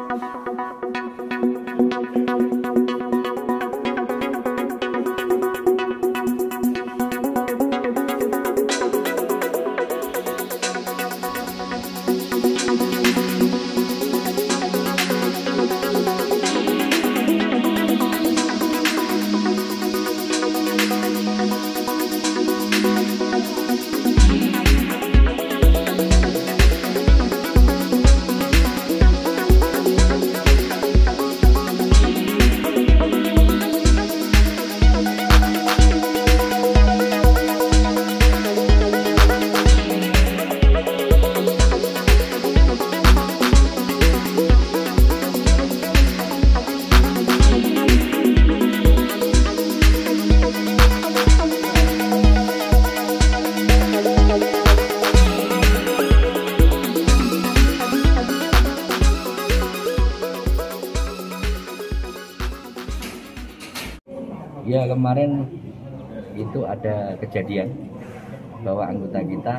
Ya, kemarin itu ada kejadian bahwa anggota kita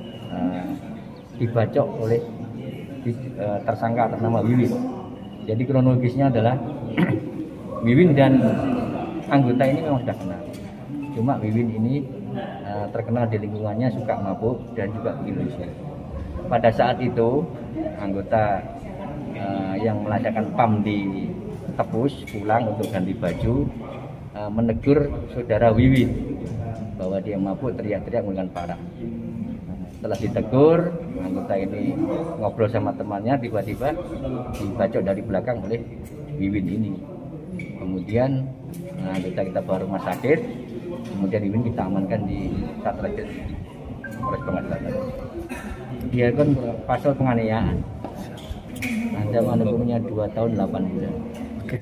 dibacok oleh tersangka atas nama Wiwin. Jadi kronologisnya adalah Wiwin dan anggota ini memang sudah kenal. Cuma Wiwin ini terkenal di lingkungannya suka mabuk dan juga bikin rusuh. Pada saat itu anggota yang melaksanakan PAM di Tepus pulang untuk ganti baju menegur saudara Wiwin bahwa dia mabuk, teriak-teriak menggunakan parah. Setelah ditegur, anggota ini ngobrol sama temannya, tiba-tiba dibacok dari belakang oleh Wiwin ini. Kemudian anggota kita bawa rumah sakit, kemudian Wiwin kita amankan di Satreskrim Polres Bangka Selatan. Dia kan pasal penganiayaan, ancaman hukumnya 2 tahun 8 bulan.